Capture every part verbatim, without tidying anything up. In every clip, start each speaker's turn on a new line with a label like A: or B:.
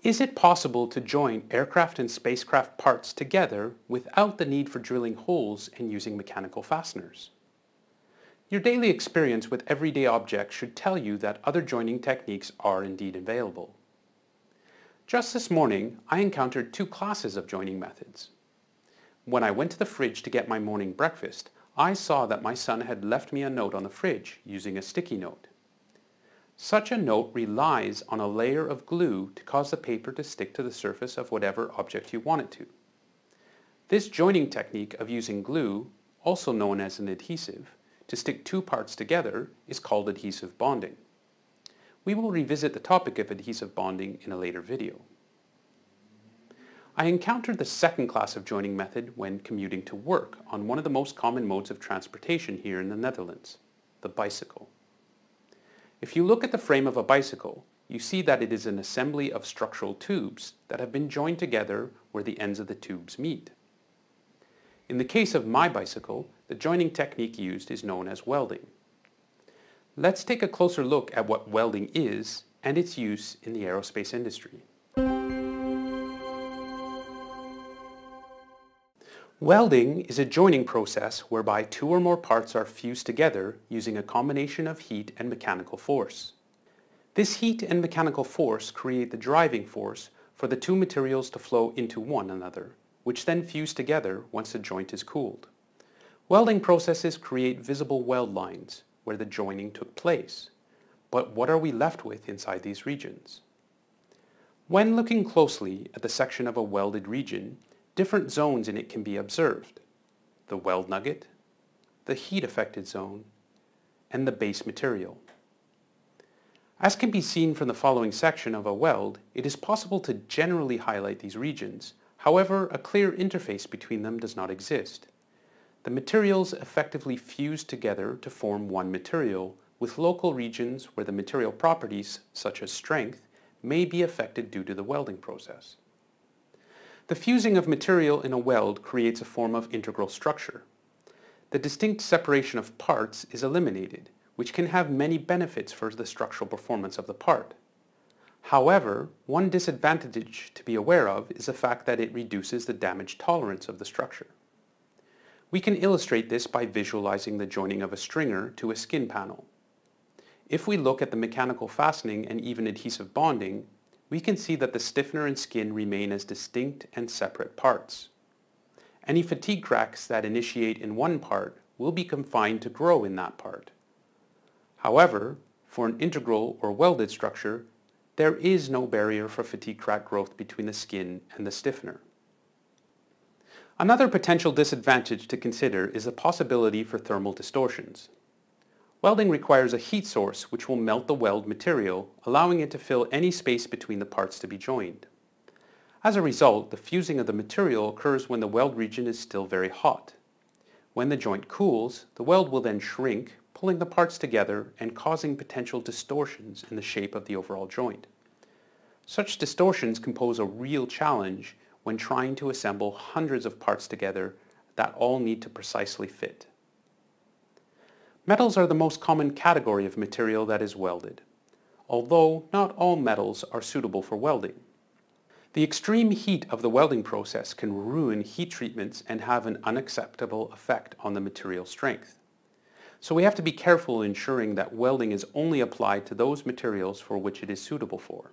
A: Is it possible to join aircraft and spacecraft parts together without the need for drilling holes and using mechanical fasteners? Your daily experience with everyday objects should tell you that other joining techniques are indeed available. Just this morning, I encountered two classes of joining methods. When I went to the fridge to get my morning breakfast, I saw that my son had left me a note on the fridge using a sticky note. Such a note relies on a layer of glue to cause the paper to stick to the surface of whatever object you want it to. This joining technique of using glue, also known as an adhesive, to stick two parts together is called adhesive bonding. We will revisit the topic of adhesive bonding in a later video. I encountered the second class of joining method when commuting to work on one of the most common modes of transportation here in the Netherlands, the bicycle. If you look at the frame of a bicycle, you see that it is an assembly of structural tubes that have been joined together where the ends of the tubes meet. In the case of my bicycle, the joining technique used is known as welding. Let's take a closer look at what welding is and its use in the aerospace industry. Welding is a joining process whereby two or more parts are fused together using a combination of heat and mechanical force. This heat and mechanical force create the driving force for the two materials to flow into one another, which then fuse together once the joint is cooled. Welding processes create visible weld lines where the joining took place. But what are we left with inside these regions? When looking closely at the section of a welded region, different zones in it can be observed: the weld nugget, the heat-affected zone, and the base material. As can be seen from the following section of a weld, it is possible to generally highlight these regions. However, a clear interface between them does not exist. The materials effectively fuse together to form one material, with local regions where the material properties, such as strength, may be affected due to the welding process. The fusing of material in a weld creates a form of integral structure. The distinct separation of parts is eliminated, which can have many benefits for the structural performance of the part. However, one disadvantage to be aware of is the fact that it reduces the damage tolerance of the structure. We can illustrate this by visualizing the joining of a stringer to a skin panel. If we look at the mechanical fastening and even adhesive bonding, we can see that the stiffener and skin remain as distinct and separate parts. Any fatigue cracks that initiate in one part will be confined to grow in that part. However, for an integral or welded structure, there is no barrier for fatigue crack growth between the skin and the stiffener. Another potential disadvantage to consider is the possibility for thermal distortions. Welding requires a heat source which will melt the weld material, allowing it to fill any space between the parts to be joined. As a result, the fusing of the material occurs when the weld region is still very hot. When the joint cools, the weld will then shrink, pulling the parts together and causing potential distortions in the shape of the overall joint. Such distortions can pose a real challenge when trying to assemble hundreds of parts together that all need to precisely fit. Metals are the most common category of material that is welded, although not all metals are suitable for welding. The extreme heat of the welding process can ruin heat treatments and have an unacceptable effect on the material strength. So we have to be careful ensuring that welding is only applied to those materials for which it is suitable for.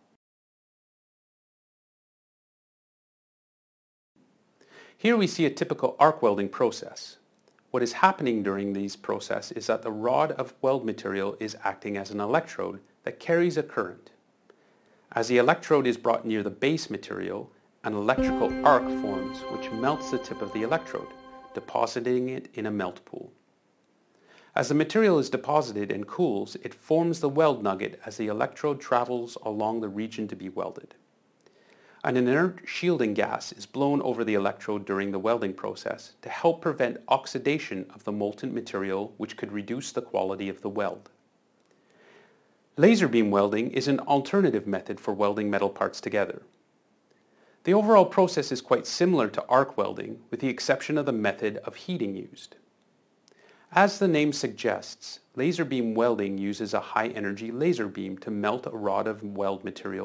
A: Here we see a typical arc welding process. What is happening during this process is that the rod of weld material is acting as an electrode that carries a current. As the electrode is brought near the base material, an electrical arc forms which melts the tip of the electrode, depositing it in a melt pool. As the material is deposited and cools, it forms the weld nugget as the electrode travels along the region to be welded. An inert shielding gas is blown over the electrode during the welding process to help prevent oxidation of the molten material, which could reduce the quality of the weld. Laser beam welding is an alternative method for welding metal parts together. The overall process is quite similar to arc welding, with the exception of the method of heating used. As the name suggests, laser beam welding uses a high-energy laser beam to melt a rod of weld material,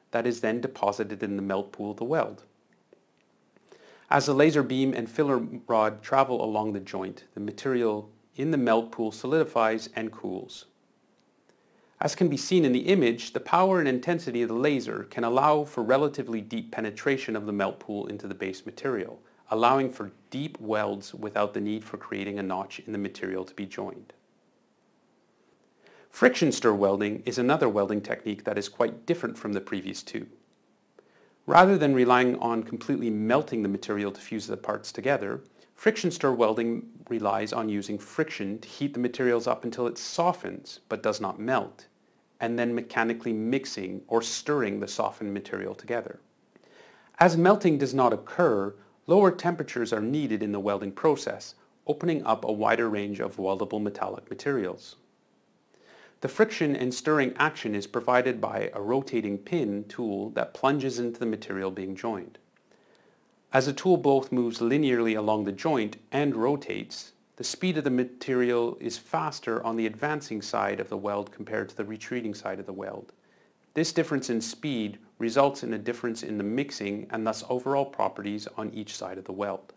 A: that is then deposited in the melt pool of the weld. As the laser beam and filler rod travel along the joint, the material in the melt pool solidifies and cools. As can be seen in the image, the power and intensity of the laser can allow for relatively deep penetration of the melt pool into the base material, allowing for deep welds without the need for creating a notch in the material to be joined. Friction stir welding is another welding technique that is quite different from the previous two. Rather than relying on completely melting the material to fuse the parts together, friction stir welding relies on using friction to heat the materials up until it softens but does not melt, and then mechanically mixing or stirring the softened material together. As melting does not occur, lower temperatures are needed in the welding process, opening up a wider range of weldable metallic materials. The friction and stirring action is provided by a rotating pin tool that plunges into the material being joined. As the tool both moves linearly along the joint and rotates, the speed of the material is faster on the advancing side of the weld compared to the retreating side of the weld. This difference in speed results in a difference in the mixing and thus overall properties on each side of the weld.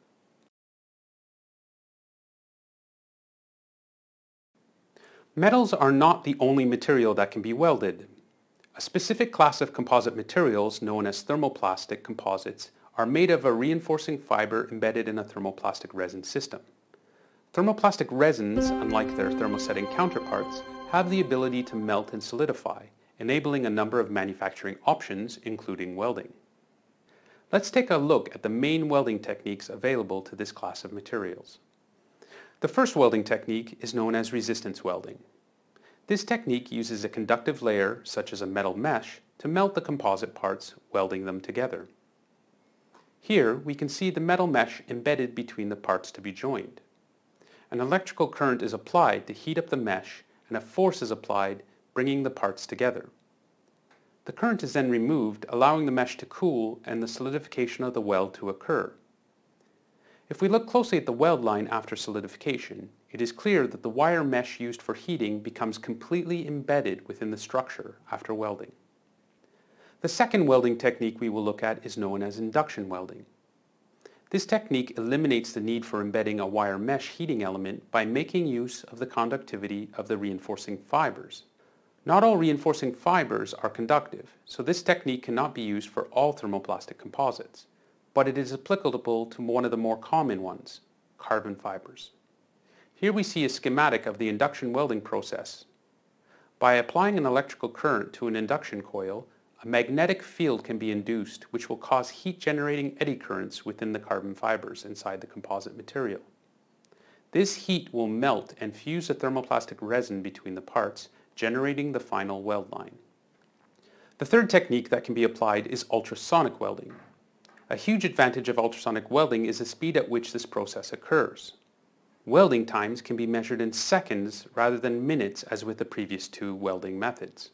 A: Metals are not the only material that can be welded. A specific class of composite materials, known as thermoplastic composites, are made of a reinforcing fiber embedded in a thermoplastic resin system. Thermoplastic resins, unlike their thermosetting counterparts, have the ability to melt and solidify, enabling a number of manufacturing options, including welding. Let's take a look at the main welding techniques available to this class of materials. The first welding technique is known as resistance welding. This technique uses a conductive layer, such as a metal mesh, to melt the composite parts, welding them together. Here we can see the metal mesh embedded between the parts to be joined. An electrical current is applied to heat up the mesh, and a force is applied, bringing the parts together. The current is then removed, allowing the mesh to cool and the solidification of the weld to occur. If we look closely at the weld line after solidification, it is clear that the wire mesh used for heating becomes completely embedded within the structure after welding. The second welding technique we will look at is known as induction welding. This technique eliminates the need for embedding a wire mesh heating element by making use of the conductivity of the reinforcing fibers. Not all reinforcing fibers are conductive, so this technique cannot be used for all thermoplastic composites, but it is applicable to one of the more common ones, carbon fibers. Here we see a schematic of the induction welding process. By applying an electrical current to an induction coil, a magnetic field can be induced which will cause heat-generating eddy currents within the carbon fibers inside the composite material. This heat will melt and fuse the thermoplastic resin between the parts, generating the final weld line. The third technique that can be applied is ultrasonic welding. A huge advantage of ultrasonic welding is the speed at which this process occurs. Welding times can be measured in seconds rather than minutes as with the previous two welding methods.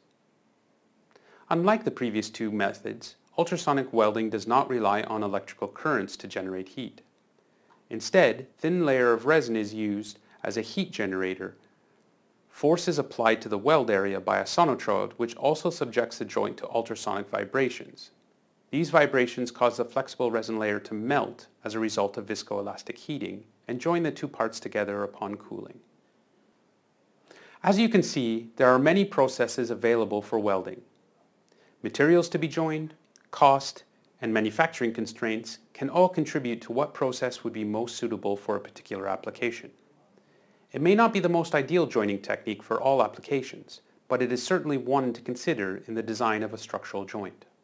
A: Unlike the previous two methods, ultrasonic welding does not rely on electrical currents to generate heat. Instead, a thin layer of resin is used as a heat generator. Force is applied to the weld area by a sonotrode, which also subjects the joint to ultrasonic vibrations. These vibrations cause the flexible resin layer to melt as a result of viscoelastic heating and join the two parts together upon cooling. As you can see, there are many processes available for welding. Materials to be joined, cost, and manufacturing constraints can all contribute to what process would be most suitable for a particular application. It may not be the most ideal joining technique for all applications, but it is certainly one to consider in the design of a structural joint.